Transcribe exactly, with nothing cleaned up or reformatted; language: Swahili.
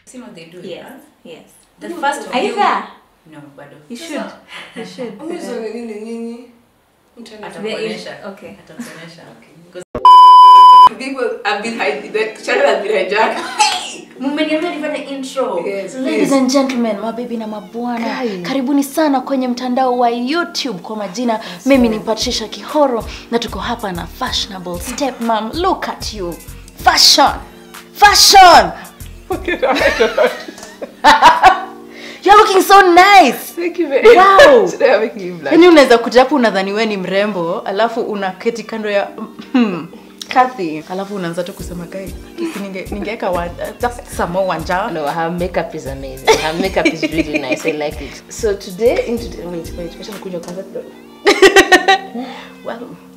See what they do. Yes. Yeah? Yes. The first Are you there? No, bado. You should. You should. Atakuonesha. Okay. Atakuonesha. Okay. People have been hiding. The channel has been hijacked. Mumeniambia nifanye intro. Yes, Ladies and gentlemen, mabibi na mabwana, karibuni sana kwenye mtandao wa YouTube kwa majina. Mimi ni Patricia Kihoro na tuko hapa na fashionable stepmom. Look at you. Fashion. Fashion. You're looking so nice. Thank you very much. Wow. Today I'm making you black. Yaani unaweza kuja hapo unadhani wewe ni mrembo, alafu unaketi kando ya hmm, Kathy. Alafu unaanza tu kusema guys, ninge ningeweka uh, just some more wanja. No, her makeup is amazing. Her makeup is really nice. I like it. So today, in today, wait, wait, wait, wait, Well,